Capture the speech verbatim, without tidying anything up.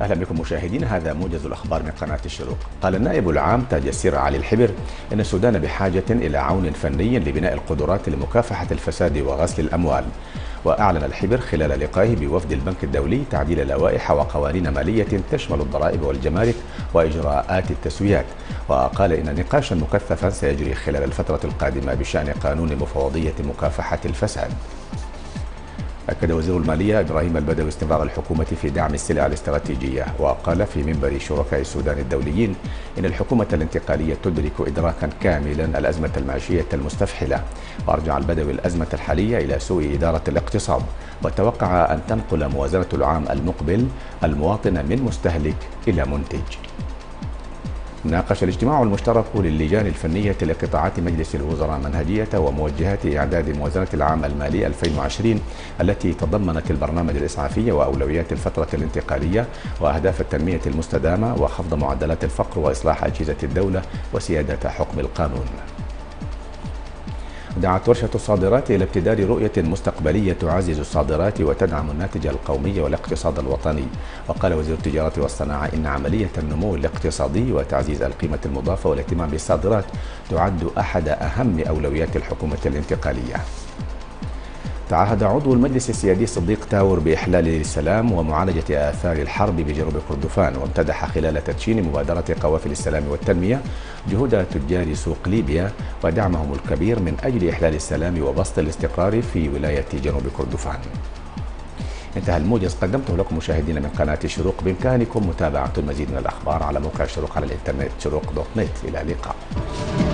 أهلا بكم مشاهدينا، هذا موجز الأخبار من قناة الشروق. قال النائب العام تاج السير علي الحبر إن السودان بحاجة إلى عون فني لبناء القدرات لمكافحة الفساد وغسل الأموال. وأعلن الحبر خلال لقائه بوفد البنك الدولي تعديل لوائح وقوانين مالية تشمل الضرائب والجمارك وإجراءات التسويات. وقال إن نقاشا مكثفا سيجري خلال الفترة القادمة بشأن قانون مفوضية مكافحة الفساد. أكد وزير المالية إبراهيم البدوي استمرار الحكومة في دعم السلع الاستراتيجية، وقال في منبر شركاء السودان الدوليين إن الحكومة الانتقالية تدرك إدراكا كاملا الأزمة المعيشية المستفحلة. وأرجع البدوي الأزمة الحالية إلى سوء إدارة الاقتصاد، وتوقع أن تنقل موازنة العام المقبل المواطن من مستهلك إلى منتج. ناقش الاجتماع المشترك للجان الفنية لقطاعات مجلس الوزراء منهجية وموجهات إعداد موازنة العام المالي ألفين وعشرين التي تضمنت البرنامج الإسعافي وأولويات الفترة الانتقالية وأهداف التنمية المستدامة وخفض معدلات الفقر وإصلاح أجهزة الدولة وسيادة حكم القانون. دعت ورشة الصادرات إلى ابتدار رؤية مستقبلية تعزز الصادرات وتدعم الناتج القومي والاقتصاد الوطني. وقال وزير التجارة والصناعة إن عملية النمو الاقتصادي وتعزيز القيمة المضافة والاهتمام بالصادرات تعد أحد أهم أولويات الحكومة الانتقالية. تعهد عضو المجلس السيادي صديق تاور بإحلال السلام ومعالجة آثار الحرب بجنوب كردفان، وامتدح خلال تدشين مبادرة قوافل السلام والتنمية جهود تجار سوق ليبيا ودعمهم الكبير من أجل إحلال السلام وبسط الاستقرار في ولاية جنوب كردفان. انتهى الموجز، قدمته لكم مشاهدينا من قناة الشروق. بإمكانكم متابعة المزيد من الأخبار على موقع الشروق على الإنترنت شروق دوت نت. إلى اللقاء.